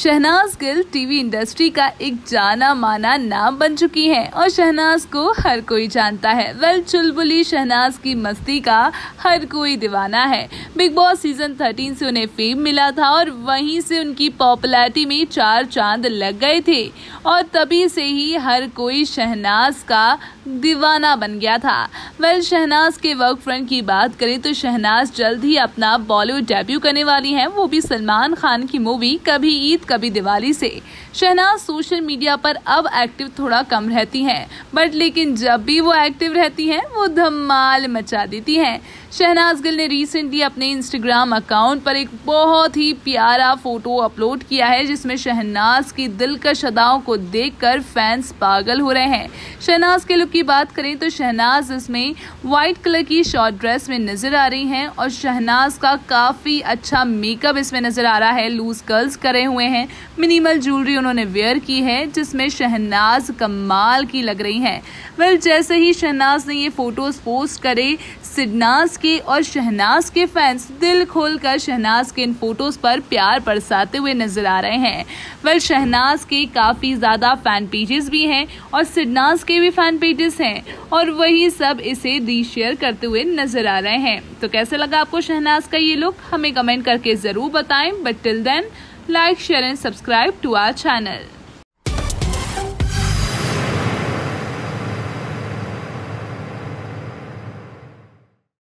Shehnaaz Gill TV industry का एक जाना माना नाम बन चुकी हैं और शहनाज को हर कोई जानता है। चुलबुली शहनाज की मस्ती का हर कोई दीवाना है। बिग बॉस सीजन 13 से उन्हें फेम मिला था और वहीं से उनकी पॉपुलैरिटी में 4 चांद लग गए थे और तभी से ही हर कोई शहनाज का दीवाना बन गया था। शहनाज के वर्क फ्रंट की बात करें तो शहनाज जल्द ही अपना बॉलीवुड डेब्यू करने वाली हैं, वो भी सलमान खान की मूवी कभी ईद कभी दिवाली से। शहनाज सोशल मीडिया पर अब एक्टिव थोड़ा कम रहती हैं, बट लेकिन जब भी वो एक्टिव रहती हैं वो धमाल मचा देती हैं। शहनाज गिल ने रिसेंटली अपने इंस्टाग्राम अकाउंट पर एक बहुत ही प्यारा फोटो अपलोड किया है जिसमें शहनाज की दिलकश अदाओं को देखकर फैंस पागल हो रहे हैं। शहनाज के लुक की बात करें तो शहनाज इसमें व्हाइट कलर की शॉर्ट ड्रेस में नजर आ रही हैं और शहनाज का काफी अच्छा मेकअप इसमें नजर आ रहा है। लूज कर्ल्स करे हुए हैं, मिनिमल ज्वेलरी उन्होंने वेयर की है जिसमें शहनाज कमाल की लग रही हैं। जैसे ही शहनाज ने ये फोटोज पोस्ट करे, सिडनाज के और शहनाज के फैंस दिल खोलकर शहनाज के इन फोटोज पर प्यार बरसाते हुए नजर आ रहे हैं। शहनाज के काफी ज्यादा फैन पेजेस भी हैं और सिडनाज के भी फैन पेजेस हैं और वही सब इसे रीशेयर करते हुए नजर आ रहे हैं। तो कैसे लगा आपको शहनाज का ये लुक, हमें कमेंट करके जरूर बताएं। But till then, like, share and subscribe to our channel.